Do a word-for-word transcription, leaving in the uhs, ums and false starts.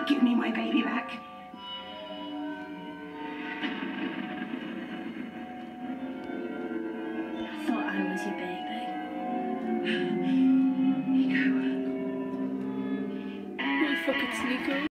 Give me my baby back. I thought I was your baby. Nico. Holy fuck, it's Nico.